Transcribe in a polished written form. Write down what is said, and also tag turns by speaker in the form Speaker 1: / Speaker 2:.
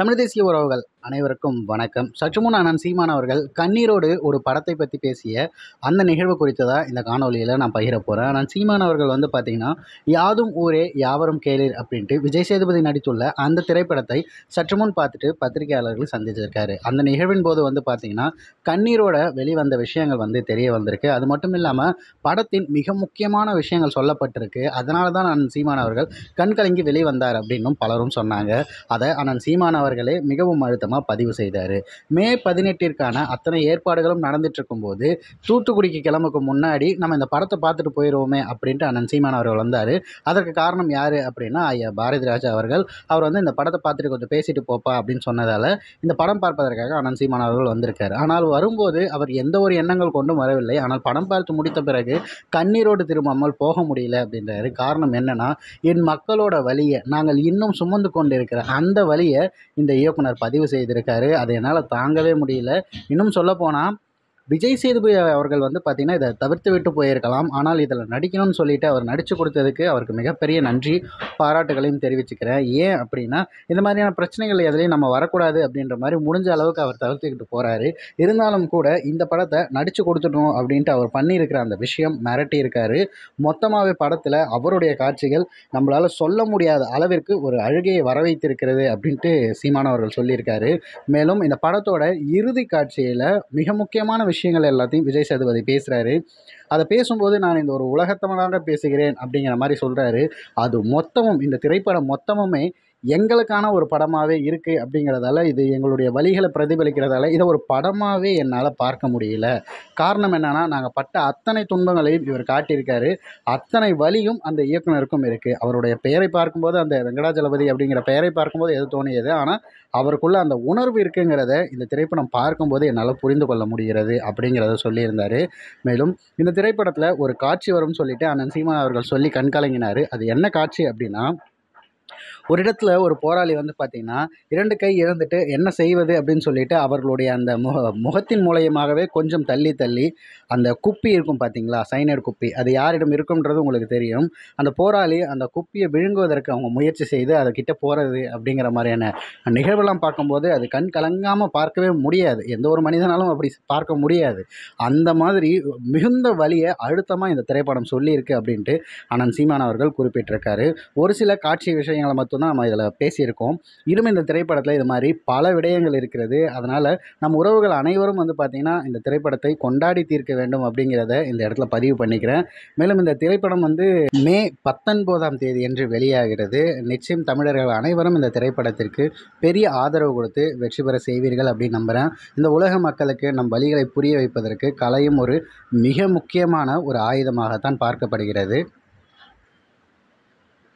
Speaker 1: தமிழ் தேசிய உறவுகள் அனைவருக்கும் வணக்கம். சற்று முன் அண்ணன் சீமான் அவர்கள் கண்ணீரோடு ஒரு படத்தை பற்றி பேசிய அந்த நிகழ்வு குறித்து தான் இந்த காணொலியில் நான் பகிர போகிறேன். அண்ணன் சீமான் அவர்கள் பார்த்தீங்கன்னா, யாதும் ஊரே யாவரும் கேளீர் அப்படின்ட்டு விஜய் சேதுபதி நடித்துள்ள அந்த திரைப்படத்தை சற்று முன் பார்த்துட்டு பத்திரிகையாளர்கள் சந்திச்சிருக்காரு. அந்த நிகழ்வின் போது பார்த்தீங்கன்னா, கண்ணீரோட வெளிவந்த விஷயங்கள் தெரிய வந்திருக்கு. அது மட்டும் இல்லாமல் படத்தின் மிக முக்கியமான விஷயங்கள் சொல்லப்பட்டிருக்கு. அதனால தான் அண்ணன் சீமான் அவர்கள் கண்கலங்கி வெளிவந்தார் அப்படின்னும் பலரும் சொன்னாங்க. அதை அண்ணன் சீமான் அவர்களே மிகவும் அழுத்தமாக பதிவு செய்தார். மே 18ற்கான அத்தனை ஏற்பாடுகளும் நடந்துட்டு இருக்கும்போது தூத்துக்குடிக்கு கிளம்புக்கு முன்னாடி நம்ம இந்த படத்தை பார்த்துட்டு போயிடுவோமே அப்படின்ட்டு அண்ணன் சீமான் அவர்கள் வந்தார். அதற்கு காரணம் யார் அப்படின்னா, ஐயா பாரதி ராஜா அவர்கள். அவர் இந்த படத்தை பார்த்துட்டு கொஞ்சம் பேசிட்டு போப்பா அப்படின்னு சொன்னதால் இந்த படம் பார்ப்பதற்காக அண்ணன் சீமான் அவர்கள் வந்திருக்கார். ஆனால் வரும்போது அவர் எந்த ஒரு எண்ணங்கள் கொண்டும் வரவில்லை. ஆனால் படம் பார்த்து முடித்த பிறகு கண்ணீரோடு திரும்பாமல் போக முடியல அப்படின்றாரு. காரணம் என்னன்னா, என் மக்களோட வலியை நாங்கள் இன்னும் சுமந்து கொண்டிருக்கிற அந்த வலியை இந்த இயக்குனர் பதிவு செய்திருக்காரு. அதை என்னால் தாங்கவே முடியல. இன்னும் சொல்லப்போனால் விஜய் சேதுபதி அவர்கள் பார்த்திங்கன்னா இதை தவிர்த்து விட்டு போயிருக்கலாம். ஆனால் இதில் நடிக்கணும்னு சொல்லிட்டு அவர் நடித்து கொடுத்ததுக்கு அவருக்கு மிகப்பெரிய நன்றி பாராட்டுகளையும் தெரிவிச்சுக்கிறேன். ஏன் அப்படின்னா, இந்த மாதிரியான பிரச்சனைகள் எதுலேயும் நம்ம வரக்கூடாது அப்படின்ற மாதிரி முடிஞ்ச அளவுக்கு அவர் தவிர்த்துக்கிட்டு போகிறாரு. இருந்தாலும் கூட இந்த படத்தை நடித்து கொடுத்துடணும் அப்படின்ட்டு அவர் பண்ணியிருக்கிற அந்த விஷயம் மிரட்டி இருக்காரு. மொத்தமாகவே படத்தில் அவருடைய காட்சிகள் நம்மளால் சொல்ல முடியாத அளவிற்கு ஒரு அழுகையை வர வைத்திருக்கிறது அப்படின்ட்டு சீமானவர்கள் சொல்லியிருக்காரு. மேலும் இந்த படத்தோட இறுதி காட்சியில் மிக முக்கியமான விஷயங்கள் எல்லாத்தையும் விஜய் சேதுபதி பேசுகிறாரு. அதை பேசும்போது நான் இந்த ஒரு உலகத்தமிழாக பேசுகிறேன் அப்படிங்கிற மாதிரி சொல்கிறாரு. அது மொத்தமும் இந்த திரைப்படம் மொத்தமுமே எங்களுக்கான ஒரு படமாகவே இருக்குது அப்படிங்கிறதால, இது எங்களுடைய வலிகளை பிரதிபலிக்கிறதால இதை ஒரு படமாகவே என்னால் பார்க்க முடியல. காரணம் என்னென்னா, நாங்கள் பட்ட அத்தனை துன்பங்களையும் இவர் காட்டியிருக்காரு. அத்தனை வலியும் அந்த இயக்குனருக்கும் இருக்குது. அவருடைய பெயரை பார்க்கும்போது, அந்த வெங்கடாஜலபதி அப்படிங்கிற பெயரை பார்க்கும்போது எது தோணியது, ஆனால் அவருக்குள்ள அந்த உணர்வு இருக்குங்கிறத இந்த திரைப்படம் பார்க்கும்போது என்னால் புரிந்து கொள்ள முடிகிறது அப்படிங்கிறத சொல்லியிருந்தார். மேலும் இந்த திரைப்படத்தில் ஒரு காட்சி வரும்னு சொல்லிட்டு அண்ணன் சீமான் அவர்கள் சொல்லி கண்கலங்கினார். அது என்ன காட்சி அப்படின்னா, ஒரு இடத்துல ஒரு போராளி பார்த்தீங்கன்னா 2 கை இழந்துட்டு என்ன செய்வது அப்படின்னு சொல்லிட்டு அவர்களுடைய அந்த முகத்தின் மூலியமாகவே கொஞ்சம் தள்ளி அந்த குப்பி இருக்கும் பார்த்தீங்களா, சைனைடு குப்பி, அது யாரிடம் இருக்கும்ன்றது உங்களுக்கு தெரியும். அந்த போராளி அந்த குப்பியை விழுங்குவதற்கு அவங்க முயற்சி செய்து அதை கிட்ட போகிறது அப்படிங்கிற மாதிரியான நிகழ்வெல்லாம் பார்க்கும்போது அது கண் கலங்காமல் பார்க்கவே முடியாது. எந்த ஒரு மனிதனாலும் அப்படி பார்க்க முடியாது. அந்த மாதிரி மிகுந்த வலியை அழுத்தமாக இந்த திரைப்படம் சொல்லியிருக்கு அப்படின்ட்டு அண்ணன் சீமான் அவர்கள் குறிப்பிட்டிருக்காரு. ஒரு சில காட்சி விஷயங்களை மட்டும்தான் நம்ம இதில் பேசியிருக்கோம். இன்னும் இந்த திரைப்படத்தில் இது மாதிரி பல விடயங்கள் இருக்கிறது. அதனால் நம் உறவுகள் அனைவரும் பார்த்திங்கன்னா இந்த திரைப்படத்தை கொண்டாடி தீர்க்க வேண்டும் அப்படிங்கிறத இந்த இடத்துல பதிவு பண்ணிக்கிறேன். மேலும் இந்த திரைப்படம் மே 19ஆம் தேதி என்று வெளியாகிறது. நிச்சயம் தமிழர்கள் அனைவரும் இந்த திரைப்படத்திற்கு பெரிய ஆதரவு கொடுத்து வெற்றி பெற செய்வீர்கள் அப்படின்னு நம்புகிறேன். இந்த உலக மக்களுக்கு நம் வலிகளை புரிய வைப்பதற்கு கலையும் ஒரு மிக முக்கியமான ஒரு ஆயுதமாகத்தான் பார்க்கப்படுகிறது.